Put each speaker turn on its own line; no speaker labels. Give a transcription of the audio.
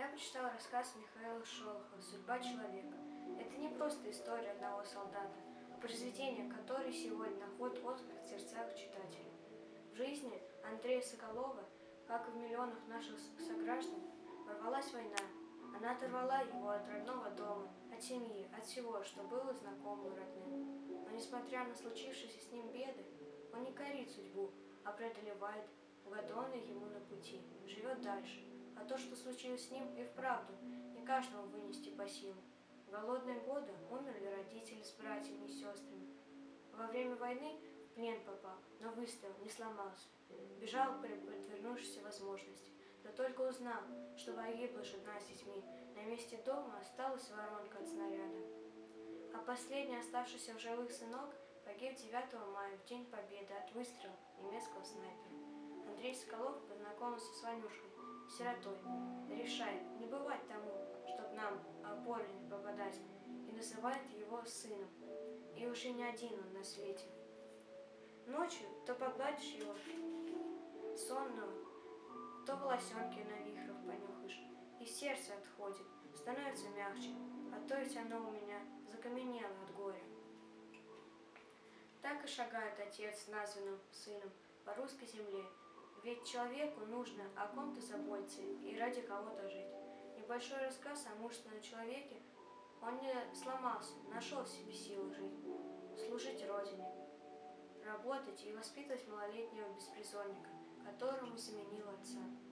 Я прочитала рассказ Михаила Шолохова «Судьба человека». Это не просто история одного солдата, а произведение, которое сегодня находит отклик в сердцах читателей. В жизни Андрея Соколова, как и в миллионах наших сограждан, ворвалась война. Она оторвала его от родного дома, от семьи, от всего, что было знакомым и родным. Но несмотря на случившиеся с ним беды, он не корит судьбу, а преодолевает уготованные ему на пути, живет дальше. А то, что случилось с ним, и вправду не каждому вынести по силам. В голодные годы умерли родители с братьями и сестрами. Во время войны в плен попал, но выстоял, не сломался. Бежал при подвернувшейся возможности. Да только узнал, что погибла жена с детьми. На месте дома осталась воронка от снаряда. А последний оставшийся в живых сынок погиб 9 мая, в День Победы, от выстрела немецкого снайпера. Андрей Соколов познакомился с Ванюшкой, сиротой, решает не бывать тому, чтоб нам опоры не попадать, и называет его сыном. И уже не один он на свете. Ночью то погладишь его сонного, то волосенки на вихрах понюхаешь, и сердце отходит, становится мягче, а то ведь оно у меня закаменело от горя. Так и шагает отец с названным сыном по русской земле. Ведь человеку нужно о ком-то заботиться и ради кого-то жить. Небольшой рассказ о мужественном человеке. Он не сломался, нашел в себе силы жить, служить Родине, работать и воспитывать малолетнего беспризорника, которому заменил отца.